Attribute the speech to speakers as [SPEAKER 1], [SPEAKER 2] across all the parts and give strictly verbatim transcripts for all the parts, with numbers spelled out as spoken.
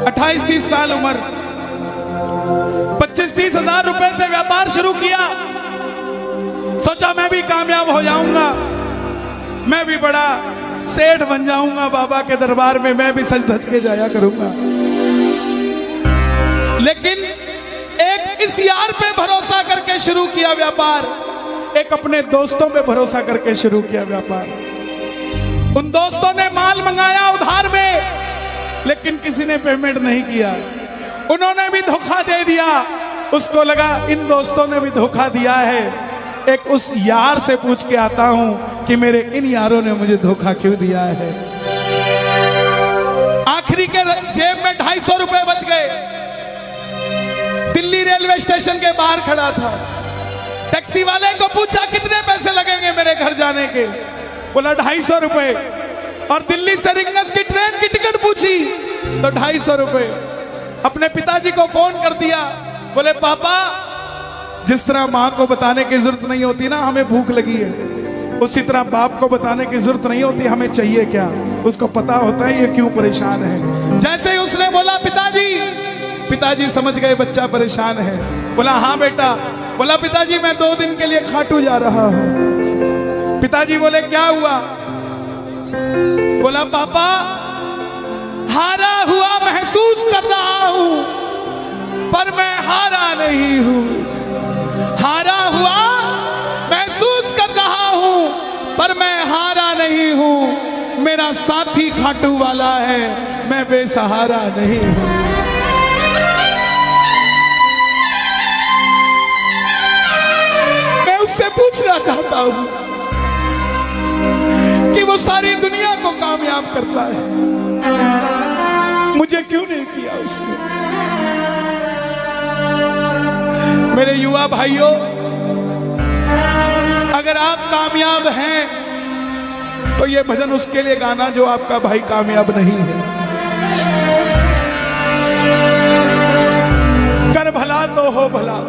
[SPEAKER 1] अट्ठाईस तीस साल उम्र, पच्चीस तीस हजार रुपए से व्यापार शुरू किया। सोचा मैं भी कामयाब हो जाऊंगा, मैं भी बड़ा सेठ बन जाऊंगा, बाबा के दरबार में मैं भी सज धज के जाया करूंगा। लेकिन एक इस यार पे भरोसा करके शुरू किया व्यापार, एक अपने दोस्तों पे भरोसा करके शुरू किया व्यापार। उन दोस्तों ने माल मंगाया उधार में, लेकिन किसी ने पेमेंट नहीं किया, उन्होंने भी धोखा दे दिया। उसको लगा इन दोस्तों ने भी धोखा दिया है, एक उस यार से पूछ के आता हूं कि मेरे इन यारों ने मुझे धोखा क्यों दिया है। आखिरी के जेब में ढाई सौ रुपए बच गए। दिल्ली रेलवे स्टेशन के बाहर खड़ा था, टैक्सी वाले को पूछा कितने पैसे लगेंगे मेरे घर जाने के, बोला ढाई सौ रुपए। और दिल्ली से रिंगस की ट्रेन की टिकट पूछी तो ढाई सौ रुपए। अपने पिताजी को फोन कर दिया, बोले पापा जिस तरह माँ को बताने की जरूरत नहीं होती ना हमें भूख लगी है, उसी तरह बाप को बताने की जरूरत नहीं होती हमें चाहिए क्या, उसको पता होता है ये क्यों परेशान है। जैसे ही उसने बोला पिताजी, पिताजी समझ गए बच्चा परेशान है। बोला हाँ बेटा। बोला पिताजी मैं दो दिन के लिए खाटू जा रहा हूं। पिताजी बोले क्या हुआ? बोला पापा हारा हुआ महसूस कर रहा हूं, पर मैं हारा नहीं हूं। हारा हुआ महसूस कर रहा हूं, पर मैं हारा नहीं हूं। मेरा साथी खाटू वाला है, मैं बेसहारा नहीं हूं। मैं उससे पूछना चाहता हूं कि वो सारी दुनिया को कामयाब करता है, मुझे क्यों नहीं किया उसने? मेरे युवा भाइयों, अगर आप कामयाब हैं तो ये भजन उसके लिए गाना जो आपका भाई कामयाब नहीं है। कर भला तो हो भला।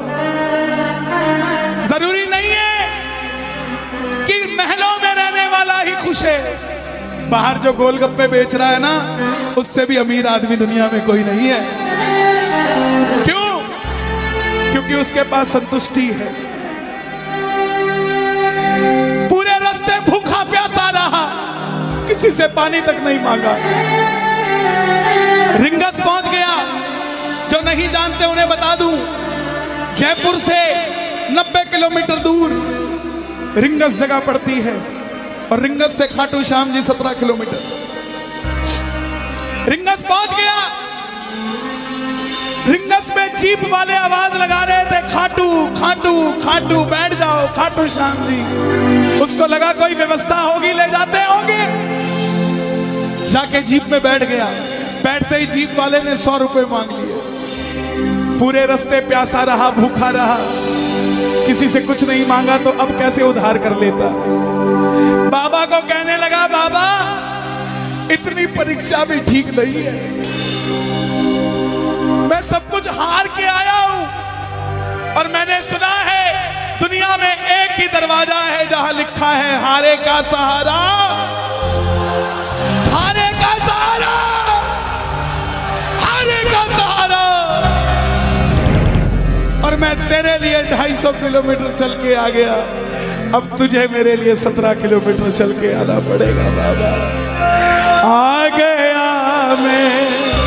[SPEAKER 1] जरूरी नहीं है कि महलों में रहने वाला ही खुश है। बाहर जो गोलगप्पे बेच रहा है ना, उससे भी अमीर आदमी दुनिया में कोई नहीं है। क्यों? क्योंकि उसके पास संतुष्टि है। पूरे रास्ते भूखा प्यासा रहा, किसी से पानी तक नहीं मांगा। रिंगस पहुंच गया। जो नहीं जानते उन्हें बता दूं, जयपुर से नब्बे किलोमीटर दूर रिंगस जगह पड़ती है, और रिंगस से खाटू श्याम जी सत्रह किलोमीटर। रिंगस पहुंच गया। रिंगस में जीप वाले आवाज लगा रहे थे, खाटू खाटू खाटू बैठ जाओ खाटू श्याम जी। उसको लगा कोई व्यवस्था होगी, ले जाते होंगे। जाके जीप में बैठ गया। बैठते ही जीप वाले ने सौ रुपए मांग लिए। पूरे रास्ते प्यासा रहा, भूखा रहा, किसी से कुछ नहीं मांगा तो अब कैसे उधार कर लेता। बाबा को कहने लगा बाबा इतनी परीक्षा भी ठीक नहीं है, मैं सब कुछ हार के आया हूं, और मैंने सुना है दुनिया में एक ही दरवाजा है जहां लिखा है हारे का सहारा, हारे का सहारा, हारे का सहारा। और मैं तेरे लिए ढाई सौ किलोमीटर चल के आ गया, अब तुझे मेरे लिए सत्रह किलोमीटर चल के आना पड़ेगा बाबा। आ गया मैं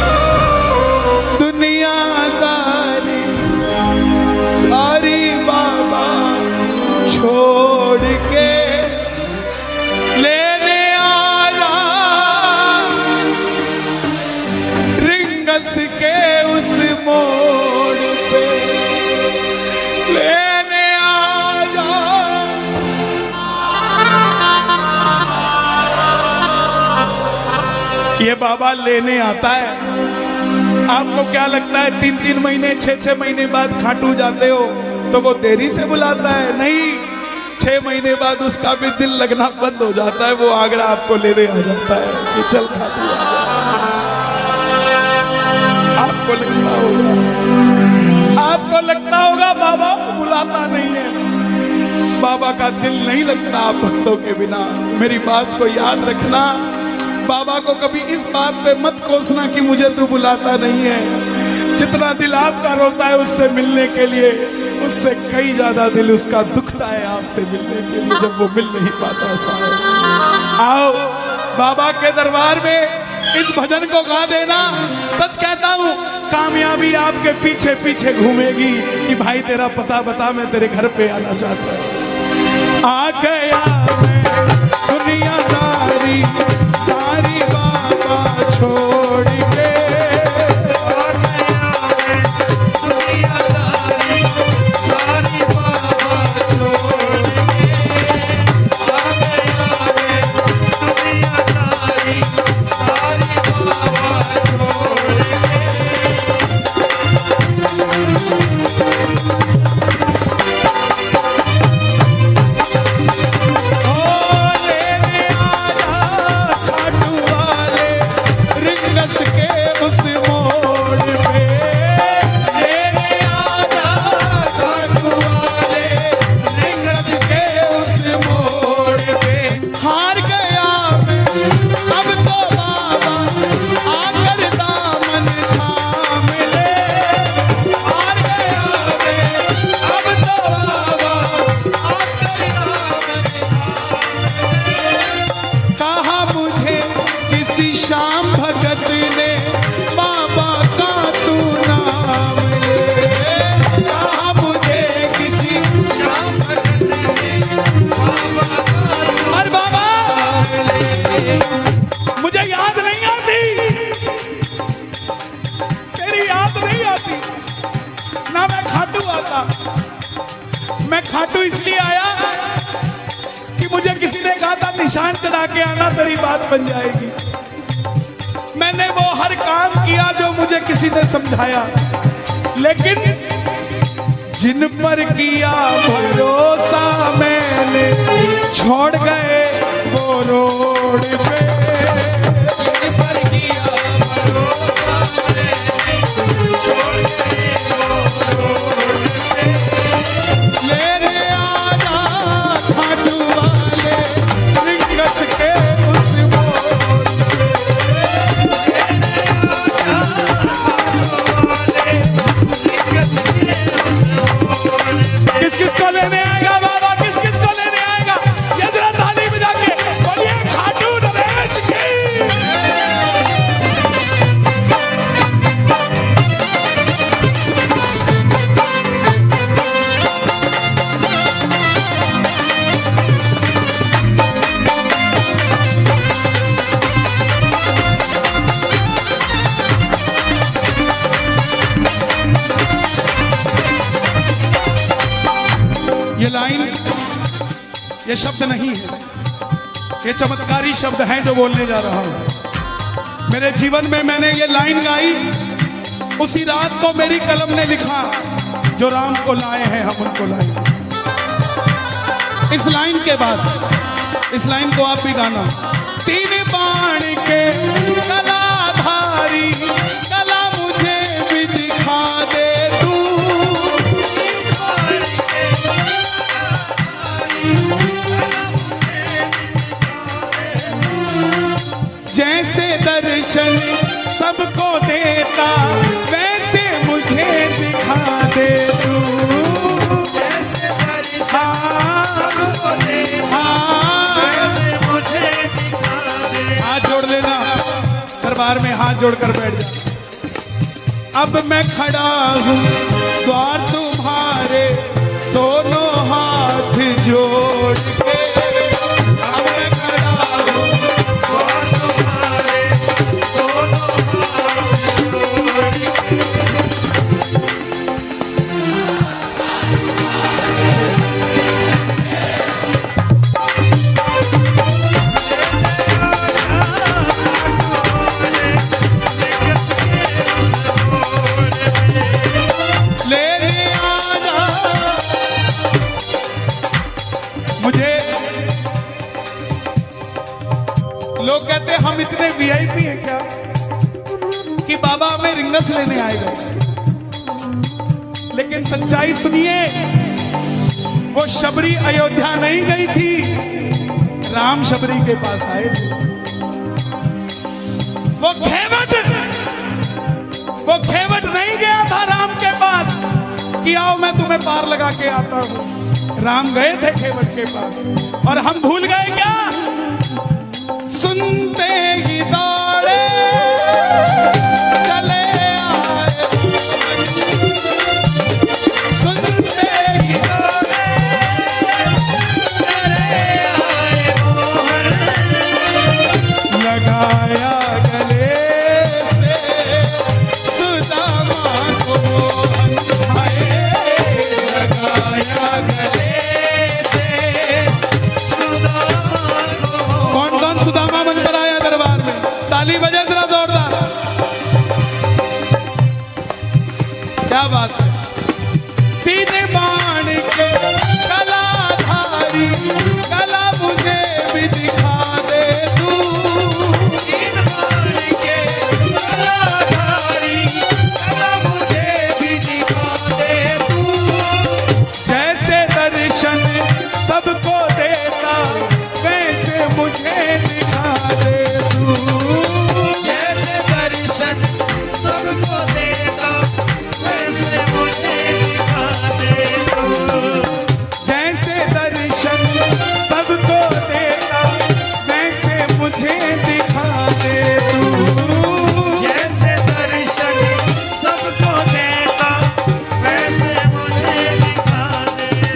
[SPEAKER 1] दुनियादारी सारी बाबा छोड़ के, लेने आया रिंगस के उस मोड़ पे, लेने आया। ये बाबा लेने आता है। आपको क्या लगता है तीन तीन महीने छह छह महीने बाद खाटू जाते हो तो वो देरी से बुलाता है? नहीं, छह महीने बाद उसका भी दिल लगना बंद हो जाता है, वो आगरा आपको लेने आ जाता है कि चल खाटू आ जा। आपको लगता होगा आपको लगता होगा बाबा बुलाता नहीं है। बाबा का दिल नहीं लगता आप भक्तों के बिना। मेरी बात को याद रखना, बाबा को कभी इस बात पे मत कोसना कि मुझे तू बुलाता नहीं है। जितना दिल आपका रोता है उससे मिलने के लिए, उससे कई ज्यादा दिल उसका दुखता है आपसे मिलने के लिए, जब वो मिल नहीं पाता। साहब आओ बाबा के दरबार में इस भजन को गा देना। सच कहता हूँ कामयाबी आपके पीछे पीछे घूमेगी कि भाई तेरा पता बता, मैं तेरे घर पे आना चाहता हूँ। आ गया मैं दुनियादारी सारी बाबा छोड़ के, आ गया मैं दुनियादारी सारी बाबा छोड़ के, आ गया मैं दुनियादारी सारी बाबा छोड़ के उस मोड़ पे, लेने आजा खाटू वाले रिंगस के उस मोड़ पे। हार गया मैं अब तो बाबा आकर दामन थाम ले, हार गया मैं अब तो बाबा आकर दामन थाम ले। कहा मुझे किसी शाम भगत ने बाबा का तू नाम ले, कहा मुझे किसी शाम भगत ने बाबा का अरे बाबा ले। मुझे याद नहीं आती, तेरी याद नहीं आती ना, मैं खाटू आता। मैं खाटू इसलिए आया कि मुझे किसी ने कहा था निशान चढ़ा के आना, तेरी बात बन जाएगी। मैंने वो हर काम किया जो मुझे किसी ने समझाया, लेकिन जिन पर किया भरोसा मैंने छोड़ गए वो रोड पे, जिन पर किया भरोसा मैंने छोड़ गए वो रोड पे। लेने आजा खाटू वाले रिंगस के उस मोड़ पे, किस किस को लेने आएगा बाबा, किस किस को लेने आएगा? ये जरा ताली बजा के बोलिए खाटू नरेश की। ये लाइन, ये शब्द नहीं है, ये चमत्कारी शब्द हैं जो बोलने जा रहा हूं। मेरे जीवन में मैंने ये लाइन गाई, उसी रात को मेरी कलम ने लिखा, जो राम को लाए हैं हम उनको लाए। इस लाइन के बाद, इस लाइन को आप भी गाना। तीन बाण के कलाधारी कला मुझे भी दिखा दे तू, जैसे दर्शन सबको देता वैसे मुझे दिखा दे तू, जैसे दर्शन सबको देता वैसे मुझे दिखा दे। हाथ जोड़ लेना, दरबार में हाथ जोड़कर बैठ जा। अब मैं खड़ा हूँ द्वार तुम्हारे दोनों हाथ जोड़ के, अब मैं खड़ा हूँ द्वार तुम्हारे दोनों हाथ जोड़ के। लोग कहते हम इतने वीआईपी हैं क्या कि बाबा हमें रिंगस लेने आएगा, लेकिन सच्चाई सुनिए, वो शबरी अयोध्या नहीं गई थी, राम शबरी के पास आए थे। वो घेवट वो घेवट नहीं गया था राम के पास कि आओ मैं तुम्हें पार लगा के आता हूं। राम गए थे घेवट के पास और हम भूल गए क्या? सुनते ही दौड़े चले आए, सुनते ही दौड़े चले आए, लगाया गले से सुदामा को लगाया गले से सुदामा को। कौन कौन सुदामा बनकर आया दरबार में? ताली बजे जरा जोरदार। क्या बात है? तीन बाण के कलाधारी कला मुझे भी दिखा दे तू। तीन बाण के कलाधारी कला मुझे भी दिखा दे तू। जैसे दर्शन सबको देता वैसे मुझे दिखा दे तू। जैसे दर्शन सबको देता वैसे मुझे दिखा दे तू। जैसे दर्शन सबको देता वैसे मुझे दिखा दे तू। जैसे दर्शन सबको देता वैसे मुझे दिखा दे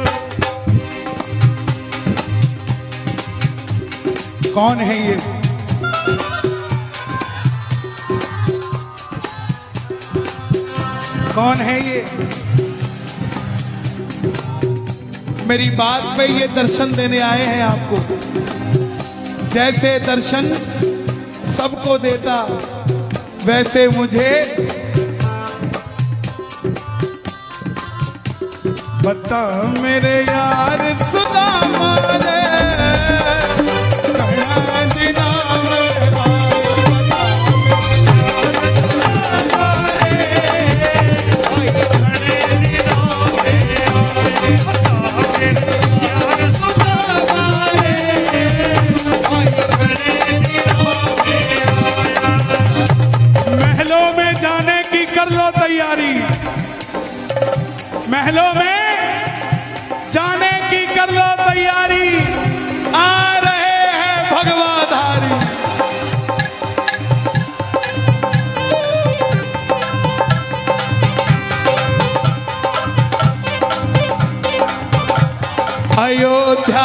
[SPEAKER 1] तू। कौन है ये? कौन है ये? मेरी बात पे ये दर्शन देने आए हैं आपको। जैसे दर्शन सबको देता वैसे मुझे बता मेरे यार सुदामा रे कहाँ दिना मेरा महलों में जाने की कर लो तैयारी, महलों में जाने की कर लो तैयारी, आ रहे हैं भगवाधारी। अयोध्या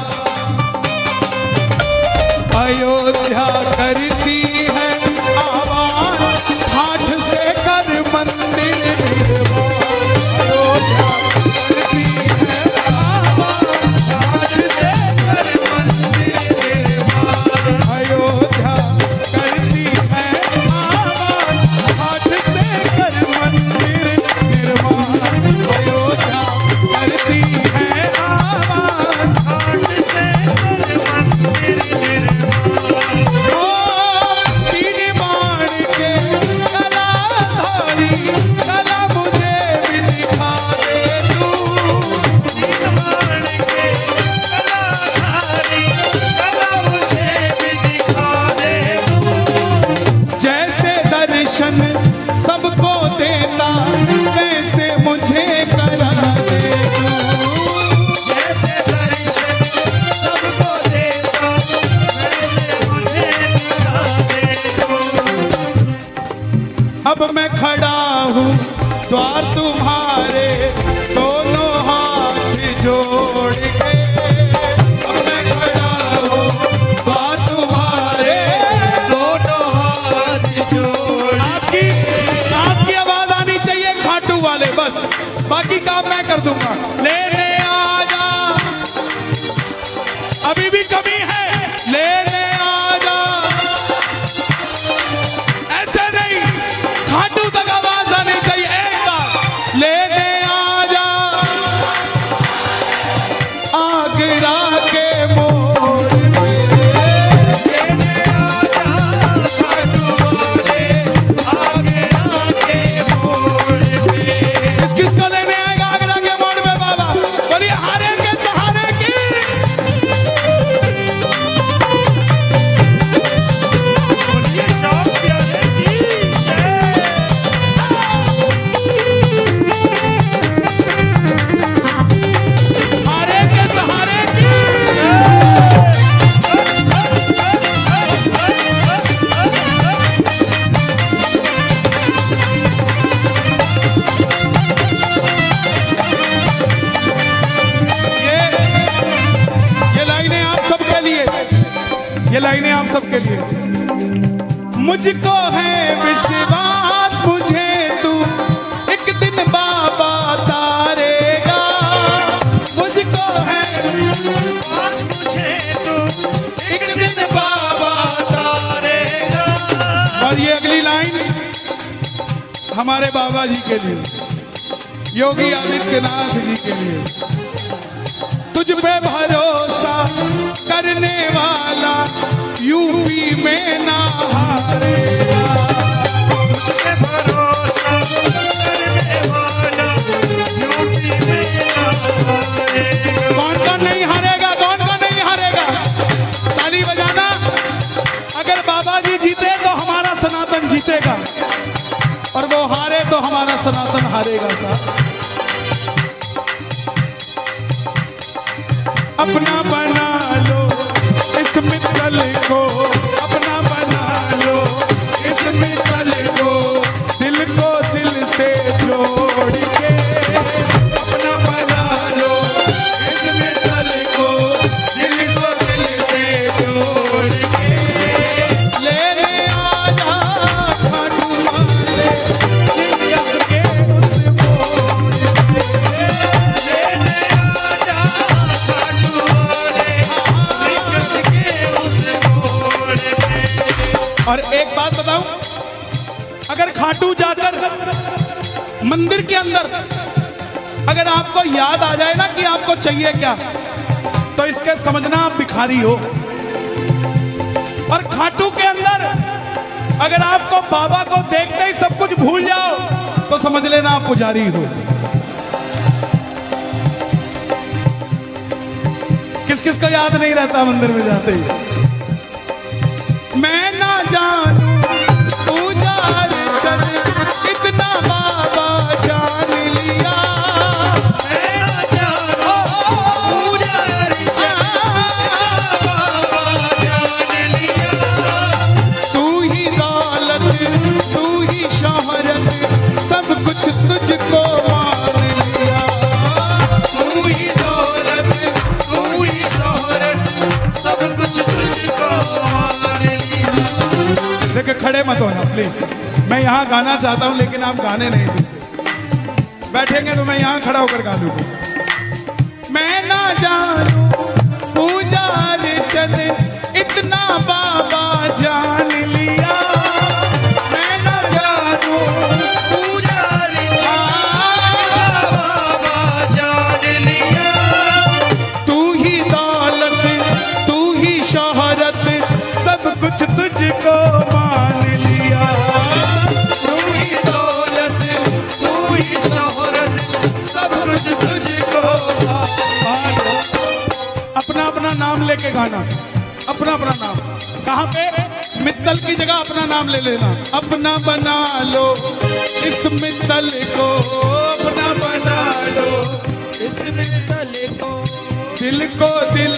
[SPEAKER 1] अयोध्या करती है आवाज हाथ से कर मंदिर निर्माण। अयोध्या करती है आवाज हाथ से कर मंदिर निर्माण। अयोध्या करती है आवाज हाथ से कर मंदिर निर्माण। अयोध्या करती है आवाज हाथ से कर मंदिर निर्माण। तीन बाण के कलाधारी कला मुझे भी दिखा दे तू। तीन बाण के कलाधारी कला मुझे भी दिखा दे तू। जैसे दर्शन सबको देता वैसे मुझे करा दे तू। जैसे दर्शन सबको देता वैसे मुझे दिखा दे तू। अब मैं खड़ा हूँ द्वार तुम्हारे दोनों हाथ जोड़ के। अब मैं खड़ा हूँ द्वार तुम्हारे दोनों हाथ जोड़। आपकी आपकी आवाज आनी चाहिए खाटू वाले, बस बाकी काम मैं कर दूंगा। लेने आ जा, अभी भी कमी है, लेने आ जा। ऐसे नहीं, खाटू तक आवाज आनी चाहिए। एक बार लेने आ जा, आगरा के मोड़ पे लेने आ जा। खाटू वाले आगरा के मोड़ पे। किस किस को लेने आएगा आगरा के मोड़ पे बाबा? मुझको है विश्वास मुझे तू एक दिन बाबा तारेगा। मुझको है विश्वास मुझे तू एक दिन बाबा तारेगा। और ये अगली लाइन हमारे बाबा जी के लिए, योगी आदित्यनाथ जी के लिए। तुझ पे भरोसा करने वाला यूपी में ना हारेगा।
[SPEAKER 2] तुझ पे भरोसा करने वाला यूपी में ना हारेगा।
[SPEAKER 1] कौन कौन नहीं हारेगा, कौन कौन नहीं हारेगा? ताली बजाना। अगर बाबा जी जीते तो हमारा सनातन जीतेगा, और वो हारे तो हमारा सनातन हारेगा। साहब अपना बना लो इस मित्तल को, अपना बना लो इस मित्तल को, दिल को दिल से जोड़ के। अपना बना लो इस मित्तल को, दिल को दिल से जोड़ के। लेने आजा खाटू वाले यस के उस मोड़ पे। लेने आजा खाटू वाले यस के उस मोड़ पे। और एक बात बताऊं, अगर खाटू जाकर मंदिर के अंदर अगर आपको याद आ जाए ना कि आपको चाहिए क्या, तो इसके समझना आप भिखारी हो। और खाटू के अंदर अगर आपको बाबा को देखते ही सब कुछ भूल जाओ, तो समझ लेना आप पुजारी हो। किस किस को याद नहीं रहता मंदिर में जाते ही? मैं ना जानू पूजार चल इतना बाबा जान लिया।
[SPEAKER 2] मैं ना जानू पूजार चल बाबा जान लिया।
[SPEAKER 1] तू ही दौलत तू ही शोहरत सब कुछ तुझको मान लिया।
[SPEAKER 2] तू ही दौलत तू ही शोहरत सब कुछ तुझको मान लिया।
[SPEAKER 1] देखिए खड़े मत होना प्लीज, मैं यहाँ गाना चाहता हूँ लेकिन आप गाने नहीं देते। बैठेंगे तो मैं यहाँ खड़ा होकर गा दूंगा। मैं ना जानू पूजार चल इतना बाबा जान लिया। मैं ना जानू
[SPEAKER 2] पूजार चल बाबा जान लिया।
[SPEAKER 1] तू ही दौलत तू ही शोहरत सब कुछ तुझको मान लिया।
[SPEAKER 2] तू ही दौलत तू ही शोहरत सब कुछ तुझको मान लिया।
[SPEAKER 1] अपना अपना नाम लेके गाना, अपना अपना नाम। कहाँ पे? मित्तल की जगह अपना नाम ले लेना। अपना बना लो इस मित्तल को, अपना बना लो
[SPEAKER 2] इस मित्तल को,
[SPEAKER 1] दिल को दिल